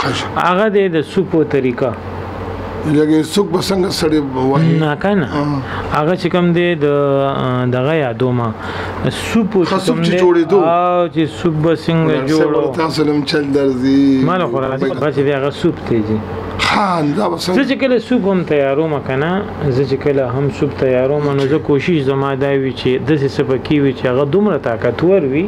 هغه د سوپ طریقه لکه سوق به څنګه سړی وایي نه کنه هغه چې کوم دی د دغه یادوما سوپ چې جوړېدو او چې سوپ به څنګه جوړو تاسو لم چل درځي مال خو راځي چې هغه سوپ ته خان دا وسه زه چې کله سوپ هم تیاروم کنه زه چې کله هم سوپ تیاروم نو زه کوشش زما دا وی چې د څه سپکی وی چې هغه دومره طاقتور وي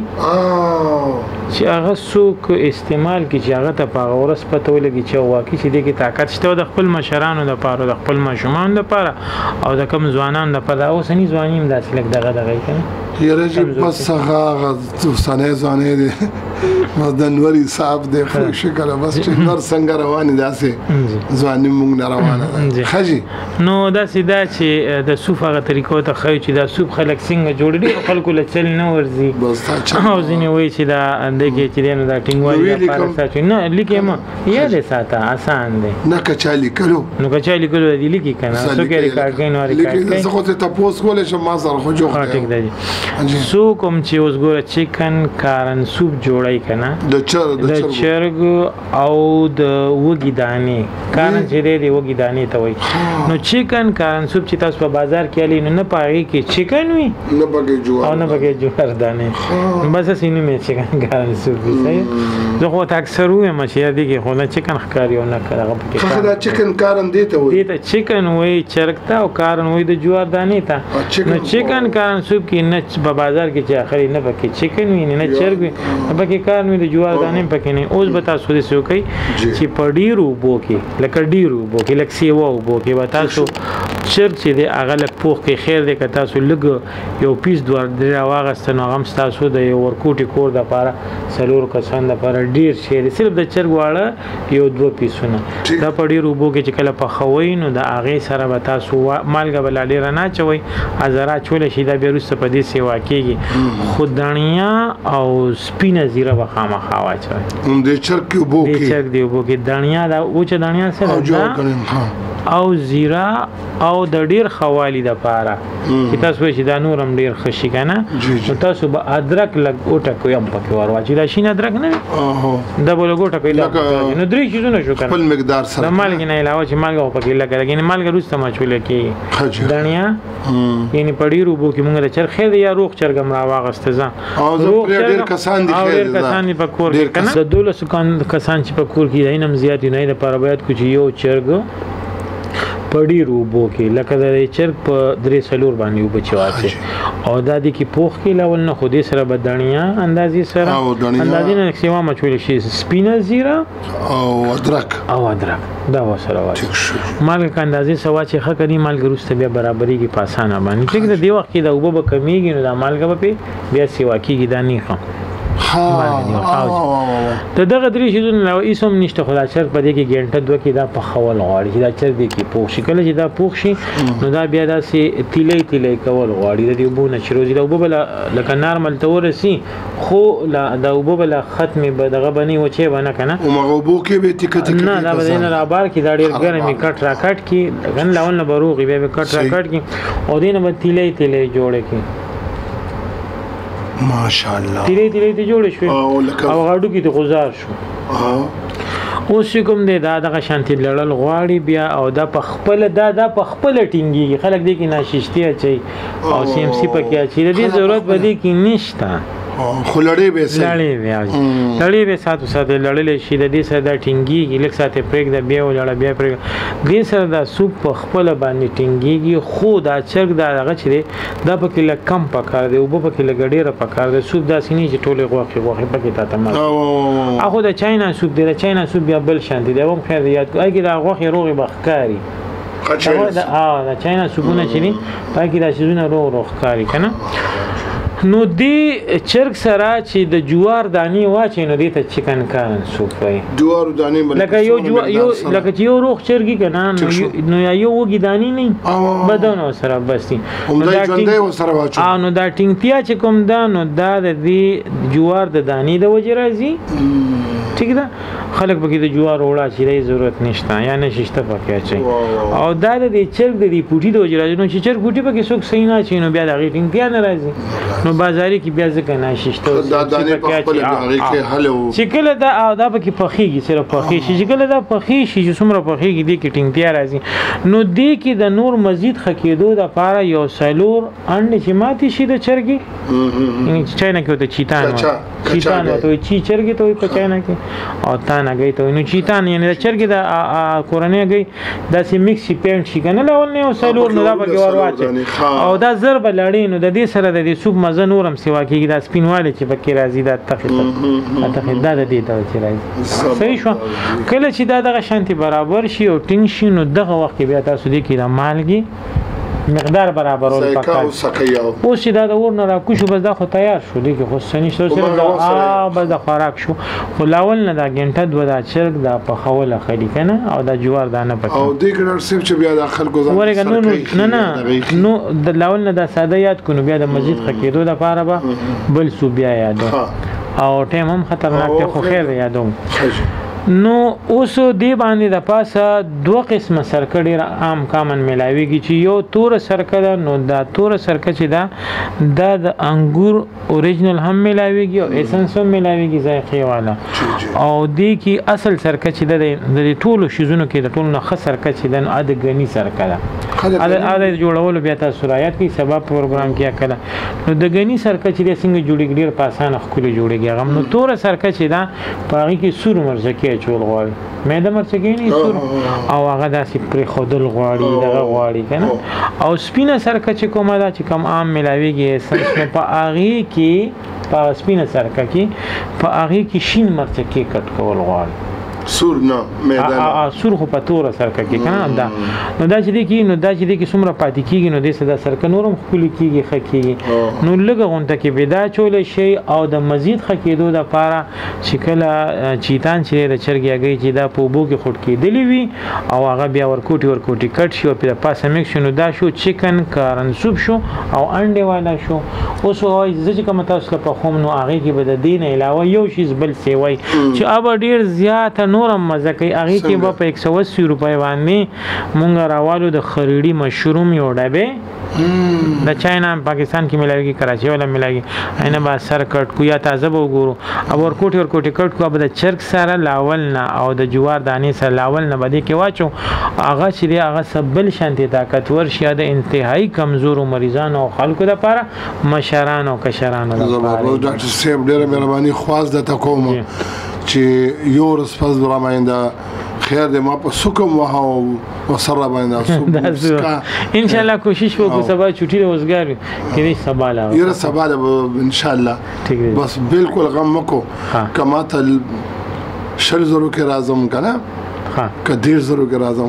چې هغه سوق استعمال کی چې هغه ته په ورس پته ولګي چې واقعي چې دغه طاقت شته د خپل مشرانو لپاره د خپل ماشومان لپاره او د کم ځوانانو لپاره او سني ځوانیم داسې لګ دغه کنه یره چې بس هغه سنه ځانې دي مدنوري صاحب دې خو شکر بس چې نور څنګه روان دي داسې ځواني مونږ نه روانه خجي نو داسې دا چې د سوپ هغه طریقو ته خو چې دا سوپ خلک څنګه جوړي خلکو له چل نه ورزي بس تا او ځینې وایي چې دا دغه چې نو دا ټینګوالي لپاره ساتي نه لیکه ما یاد ساته آسان دی نه کچالي کلو نو کچالي کلو دی لیکي کنه سو کې ریکارډ کین او ریکارډ کین زه خو ته تاسو کولې چې ما سره خو جوړ ټیک دی سو کوم چې اوس ګوره چکن کارن سوپ جوړای کنه د چرګ او د وګی دانې کارن چې دی وګی دانې ته وای نو چکن کارن سوپ چې تاسو په بازار کې الی نو نه پاره کې چکن وي نه بګي جوړ او نه بګي جوړ دانې بس سینې مې چکن کارن سوپ دی زه خو اکثر وایم چې دی کې خو نه چکن ښکاری او نه کارغه پکې دا چکن کارن دی ته وای دی ته چکن وای چرګ ته او کارن وای د جوار دانې ته نو چکن کارن سوپ کې نه په بازار کې چې اخري نه پکې چکن وي نه چرګ وي پکې کارن وي د جوار دانې پکې نه اوس به تاسو دې سو کوي چې پډیرو بو کې لکه ډیرو بو کې لکه سیوا بو کې به تاسو چرګ چې دی هغه لک پوخ کې خیر دی که تاسو لګ یو پیس دوه درې واغستنو هغه تاسو د یو ورکوټي کور د لپاره څلور کسان د لپاره ډیر شي صرف د چرګ واړه یو دوه پیسونه دا پډیرو بو کې چې کله په خوي نو د هغه سره به تاسو مالګه بل ډیر نه چوي ازرا چول شي دا بیرسته په دې سیوا کېږي خدانیا او سپینه زیره به خامخا واچوي د چرګ بو کې چرګ دی بو کې دانیا دا او چې دانیا سره او زیرا او د ډیر خوالي د پاره چې تاسو چې دا نورم ډیر خشي کنه نو تاسو به ادرک لګ اوټه کوی هم پکې ورواچي دا شین ادرک نه دا بل ګوټه کوي نو درې شیزونه شو کنه خپل مقدار سره د مالګ نه علاوه چې مالګ پکې لګا لګي مالګ روسته ما چول کې دانیا یعنی پډیرو بو کې مونږ د چر خیر یا روغ چرګم را واغسته ځه او زه ډیر کسان دي خیر ډیر کسان په کور کې کنه د 1200 کسان چې په کور کې دینم زیات نه د لپاره باید کوم یو چرګ پډیرو بو کې لکه د چرګ په درې سلور باندې وبچواته او د دې کې پوخ کې لاول نه خو دې سره بدانیا اندازې سره اندازې نه سیوا مچول شي سپینه زیره او ادرک دا وسره واچ مالګه اندازې سوا چې خکري مالګه روسته بیا برابرۍ کې پاسانه باندې چې د دې وخت کې د وبو کمیږي نو د مالګه په بیا سیوا کېږي دا نه خو ته دغه درې شیزونه نو ایسوم نشته خدا چرګ په دې کې ګنټه دوه کې دا په خول غواړي چې دا چرګ دې کې پوښ شي کله چې دا پوښ شي نو دا بیا داسې تیلې کول غواړي د دې وبو نه چې روزي د وبو بل لکه نارمل تور سي خو د وبو بل ختم به دغه بني و چې ونه کنه او مغوبو کې به ټیکټ نه دا به نه رابار کې دا ډیر ګرمي کټ را کټ کې غن لاول نه بروغي به کټ را کټ کې او دینه به تیلې جوړه کې ماشاءالله تیرې جوړ شو او غاډو کې ته گزار شو اوس کوم دی دا دغه شانتي لړل غواړي بیا او دا په خپل ټینګي خلک دې کې ناششتي اچي او سی ام سی پکې اچي د دې ضرورت بده کې نشته خلړې به ساتو لړلې شي د دې سره د ټینګي لکه ساته پرېګ د بیا ولړ بیا پرېګ دې سره د سوپ په خپل باندې ټینګيږي خو دا چرګ دا هغه چې دا پکې لکه کم پکار دی او په لکه ډیره پکار دی سوپ دا سینې چې ټوله غوخي پکې تا تمام اخو د چاینا سوپ دی د چاینا سوپ بیا بل شان دی هم خیر یاد کوي دا غوخي روغي بخکاری دا چاینا سوپونه چې دي پکې دا شیزونه روغ کاری کنه نو دی چرګ سره چې د جوار دانی واچي نو دی ته چکن کارن سوپ وای جوار دانی لکه یو روغ چرګي کنه نو یو وګی دانی نه بدن سره بستی نو دا څنګه سره واچو نو دا ټینګتیا چې کوم دا نو دا د جوار د دانی د وجه راځي ٹھیک ده خلک پکې د جوار وړه چې ضرورت نشته یا نه شته پکې اچي او دا د چرګ د پوټي د وجرا نو چې چرګ پوټي پکې څوک صحیح نه چي نو بیا د غیټینګ کې نه راځي نو بازاري کې بیا ځکه نه شته دا دانه په خپل کې حل چې کله دا او دا پکې پخېږي سره پخې شي چې کله دا پخې شي چې څومره پخېږي د کې ټینګ تیار راځي نو دې کې د نور مزید خکېدو د لپاره یو سلور انډ چې ماتي شي د چرګي چې چاینه کې ته چیتان ته چی چرګي ته په چاینه کې او تا نه گئی ته نو چیتان یعنی د چرګي د کورنۍ گئی د سی میکس پینټ شي کنه لول نه سلور نو دا پکې ورواچ او دا ضرب لړې نو د دې سره د دې سوب مزه نورم سیوا کېږي د سپینواله چې پکې راځي د تخې دا د دې ته چې راځي صحیح شو کله چې دا دغه شانتي برابر شي او ټینګ شي نو دغه وخت بیا تاسو دې کې د مالګي مقدار برابرول پکار اوس چې دا د ور نه را کوشو بس دا خو تیار شو دي کې خو سني سره دا بس د خوراک شو خو لاول نه دا ګنټه دوه دا چرګ دا په خوله خلی کنه او دا جوار دانه پکې او دې کډر سیف چې بیا د خلکو ځان نه د لاول نه دا ساده یاد کونو بیا د مزید خکېدو د پاره به بل سو بیا یادو او ټیم هم خطرناک ته خو خیر یادوم نو اوس دی باندې د پاسه دوه قسمه سرکه ډیر عام کامن ملاويږي چې یو تور سرکه ده نو دا تور سرکه چې دا د انګور اوریجنل هم ملاويږي او ایسنس هم ملاويږي ذایقه والا او دی کې اصل سرکه چې د ټولو شیزونو کې د ټولو نه خاص سرکه چې د ادګنی سرکه ده اده جوړول بیا تاسو رایت کی سبب پروګرام کیا کړه نو د غنی سرکه چې څنګه جوړیږي ډیر په اسانه خولي جوړیږي هغه نو تور سرکه چې دا پاږي کې سور مرزکه چول غواړي مېده مرزکه نه سور او هغه داسې پر خودل غواړي دغه غواړي کنه او سپینه سرکه چې کومه دا چې کم عام ملاويږي سنس په اغي کې په سپینه سرکه کې په اغي کې شین مرزکه کټ کول غواړي سور نه میدان سور خو په تور سرکه کې کنه دا نو دا چې دی کې نو دا چې دی کې څومره پاتې کیږي نو د صدا سرکه نورم خولي کیږي خکېږي نو لږه غونټه کې بيدا چول شي او د مزید خکېدو د لپاره چې کله چیتان چې د چرګي اگې چې دا په بو کې خټ کېدلی وي او هغه بیا ورکوټي کټ شي او په پاسه میکس شنو دا شو چکن کارن سوپ شو او انډه والا شو اوس وای چې کوم تاسو په خوم نو هغه کې به د دین علاوه یو شی بل سی وای چې اب ډیر زیات نورم مزه کوي هغه کې به په 180 روپۍ باندې مونږ راوالو د خریړی مشروم یو ډبه د چاینا پاکستان کې ملایږي کراچي ولا ملایږي اینه با سر کټ کو یا تازه وګورو او ورکوټي کټ کو به د چرګ سره لاول نه او د جوار دانې سره لاول نه بده کې واچو هغه چې هغه سبل شانتي طاقتور شه د انتهایی کمزور مریضانو او خلکو لپاره مشرانو او کشرانو لپاره ډاکټر صاحب ډیره مهرباني خواست د تکوم چې یو ورځ پس دراماینده خیر دې ما په سکم وها او سره باندې ان شاء الله کوشش وکړو سبا چټي روزګار کې سبا لا یره سبا ان شاء الله بس بالکل غم مکو کما ته شل زرو کې راځم کنه که 1.5 زره کې راځم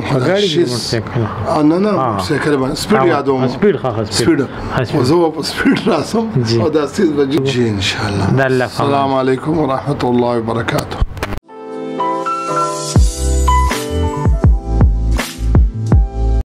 نه سیکل باندې سپیډ یادوم سپیډ زه په سپیډ راځم او دا سیس بجې ان شاء الله السلام علیکم ورحمت الله وبرکاته